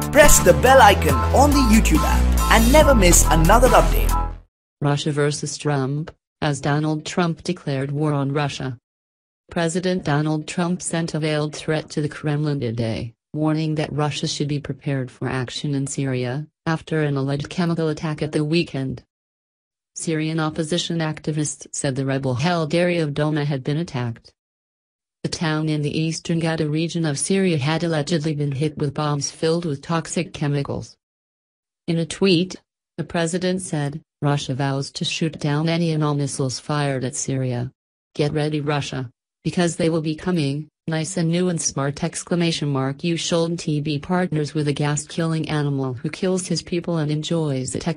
Press the bell icon on the YouTube app and never miss another update. Russia versus Trump, as Donald Trump declared war on Russia. President Donald Trump sent a veiled threat to the Kremlin today, warning that Russia should be prepared for action in Syria, after an alleged chemical attack at the weekend. Syrian opposition activists said the rebel-held area of Douma had been attacked. The town in the Eastern Ghouta region of Syria had allegedly been hit with bombs filled with toxic chemicals. In a tweet, the president said, "Russia vows to shoot down any and all missiles fired at Syria. Get ready, Russia, because they will be coming, nice and new and smart!" You shouldn't be partners with a gas-killing animal who kills his people and enjoys it!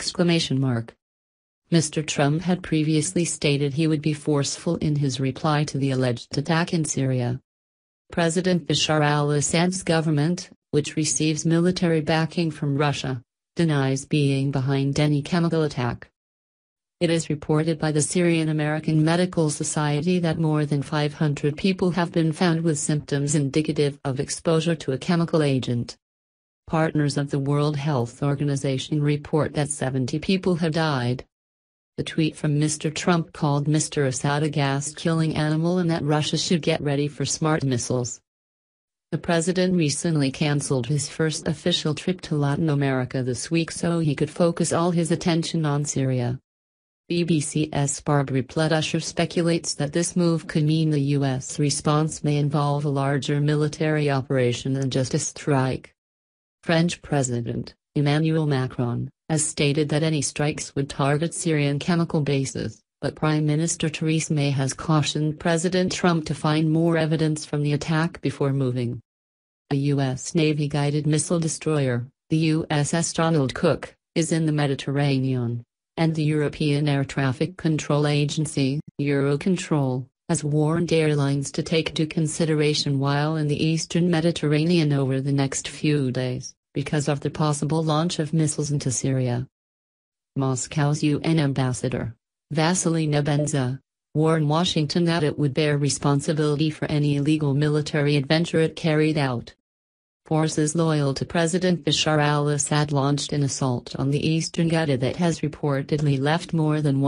Mr. Trump had previously stated he would be forceful in his reply to the alleged attack in Syria. President Bashar al-Assad's government, which receives military backing from Russia, denies being behind any chemical attack. It is reported by the Syrian-American Medical Society that more than 500 people have been found with symptoms indicative of exposure to a chemical agent. Partners of the World Health Organization report that 70 people have died. The tweet from Mr. Trump called Mr. Assad a gas-killing animal and that Russia should get ready for smart missiles. The president recently cancelled his first official trip to Latin America this week so he could focus all his attention on Syria. BBC's Barbara Pledusher speculates that this move could mean the U.S. response may involve a larger military operation than just a strike. French President Emmanuel Macron has stated that any strikes would target Syrian chemical bases, but Prime Minister Theresa May has cautioned President Trump to find more evidence from the attack before moving. A U.S. Navy-guided missile destroyer, the USS Donald Cook, is in the Mediterranean, and the European Air Traffic Control Agency, Eurocontrol, has warned airlines to take into consideration while in the eastern Mediterranean over the next few days, because of the possible launch of missiles into Syria. Moscow's UN ambassador, Vasily Nebenzia, warned Washington that it would bear responsibility for any illegal military adventure it carried out. Forces loyal to President Bashar al-Assad launched an assault on the Eastern Ghouta that has reportedly left more than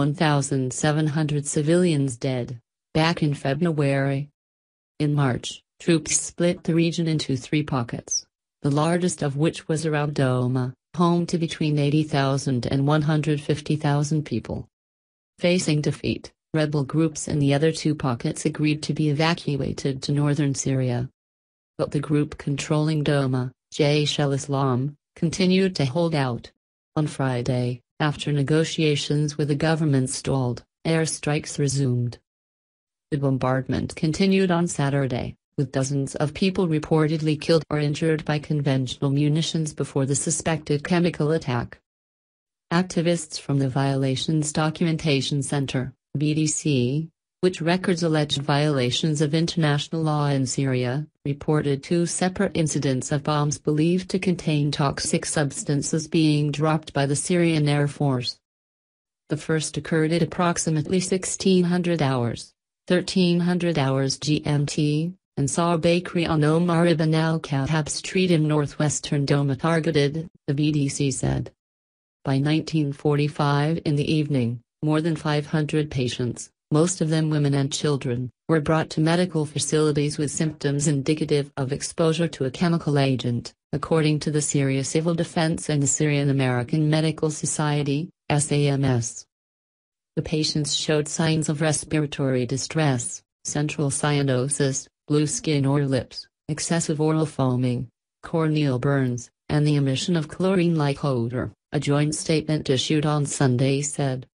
1,700 civilians dead, back in February. In March, troops split the region into 3 pockets, the largest of which was around Douma, home to between 80,000 and 150,000 people. Facing defeat, rebel groups in the other 2 pockets agreed to be evacuated to northern Syria. But the group controlling Douma, Jaish al-Islam, continued to hold out. On Friday, after negotiations with the government stalled, airstrikes resumed. The bombardment continued on Saturday, with dozens of people reportedly killed or injured by conventional munitions before the suspected chemical attack. Activists from the Violations Documentation Center, BDC, which records alleged violations of international law in Syria, reported 2 separate incidents of bombs believed to contain toxic substances being dropped by the Syrian Air Force. The first occurred at approximately 1600 hours, 1300 hours GMT, and saw a bakery on Omar ibn al-Khattab Street in northwestern Douma targeted, the BDC said. By 1945 in the evening, more than 500 patients, most of them women and children, were brought to medical facilities with symptoms indicative of exposure to a chemical agent, according to the Syria Civil Defense and the Syrian-American Medical Society, SAMS. The patients showed signs of respiratory distress, central cyanosis, blue skin or lips, excessive oral foaming, corneal burns, and the emission of chlorine-like odor, a joint statement issued on Sunday said.